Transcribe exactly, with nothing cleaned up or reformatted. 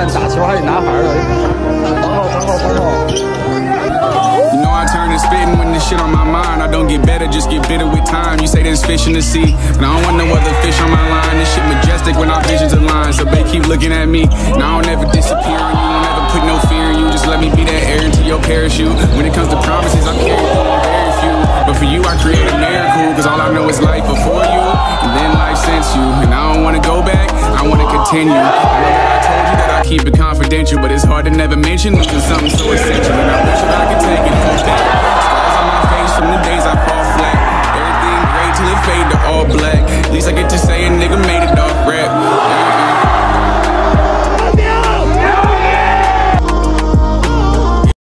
打球还得男孩的，防守防守防守。 You know I turn to spitting when this shit on my mind. I don't get better, just get bitter with time. You say there's fish in the sea, but I don't want no other fish on my line. This shit majestic when our visions align. So they keep looking at me. Now I don't ever disappear on you, won't ever put no fear in you. Just let me be that air into your parachute. When it comes to promises, I'm carrying through on very few. But for you, I create a miracle, cause all I know is life before you, and then life since you. And I don't wanna go back, I wanna continue. I know that I told you that I keep it confidential, but it's hard to never mention because something so essential. And I wish that I could take it from that. Scars on my face from the days I fall flat. Everything great till it fade to all black. At least I get to say a nigga made it off rap.